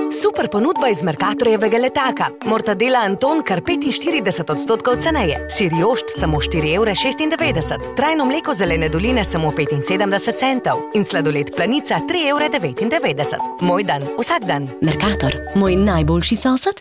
Super ponudba iz Mercatorjevega letaka. Mortadela Anton kar 45% ceneje. Sir jošt samo 4,96 €. Trajno mleko Zelene doline samo 75 centov. In sladoled Planica 3,99 €. Moj dan, vsak dan. Mercator, moj najboljši sosed.